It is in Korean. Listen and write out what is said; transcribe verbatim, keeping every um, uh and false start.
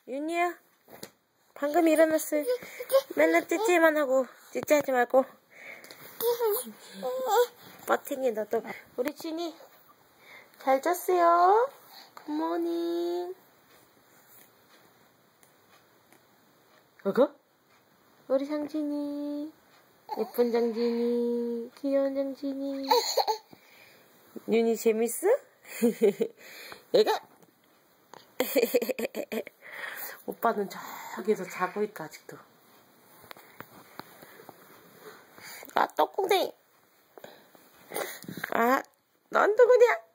윤희야, 방금 일어났어요. 맨날 찌찌만 하고 찌찌하지 말고. 버팅이 너도. 우리 진이 잘 잤어요? 굿모닝. 어거? 우리 장진이, 예쁜 장진이, 귀여운 장진이. 윤희 재밌어? 얘가 오빠는 저기서 자고 있다 아직도. 아, 떡궁댕이. 아, 넌 누구냐?